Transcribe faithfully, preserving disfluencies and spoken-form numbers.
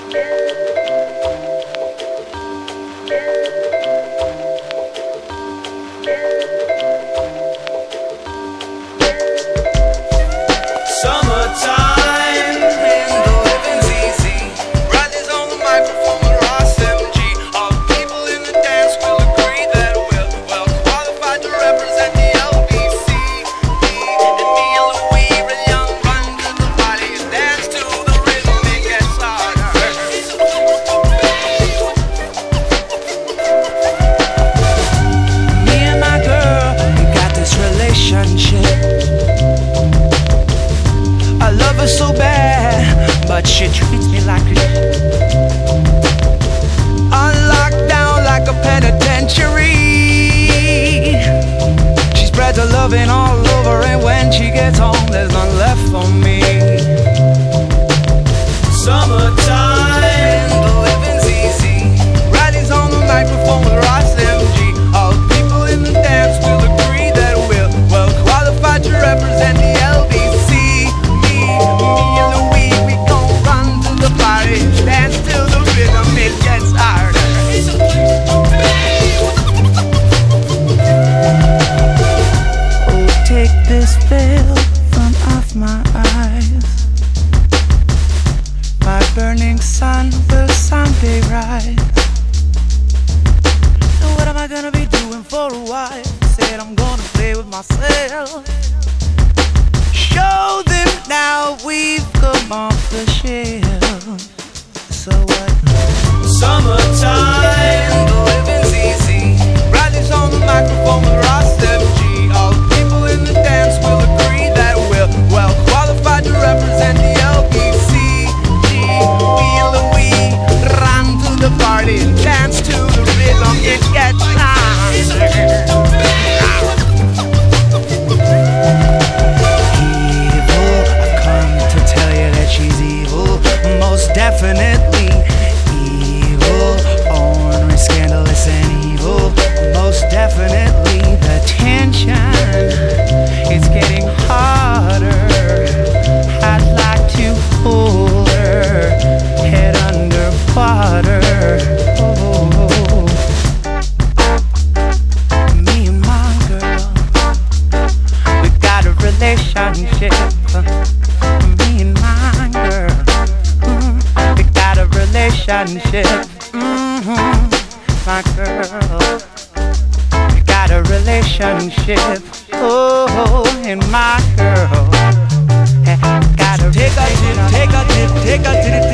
But she treats me like a on lockdown like a penitentiary. She spreads her loving all over, and when she gets home, there's none left for me. Summertime, the living's easy. Riley's on the microphone with Ross M G. All the people in the dance will agree that we're well qualified to represent the L B C. Me, me and Louis, we gon' run to the party, dance till the rhythm it gets harder. Oh, take this veil from off my eyes. My burning sun will someday rise. And what am I gonna be doing for a while? Said I'm gonna play with myself. Show them now we've come off the shelf. So what? Summertime, the living's easy. Riley's on the microphone with Ross M G. All the people in the dance will agree that we're well qualified to represent the L B C. Me and Louis run to the party and dance to the rhythm. It gets harder. Evil, I've come to tell you that she's evil. Most definitely evil. Ornery, scandalous and evil. Most definitely the tension, it's getting harder. I'd like to hold her head underwater. Oh, me and my girl, we got a relationship. Me and my girl, mm, we got a relationship. Mm-hmm. My girl, we got a relationship. Oh, and my girl, got a take a dip, take a dip, take a dip.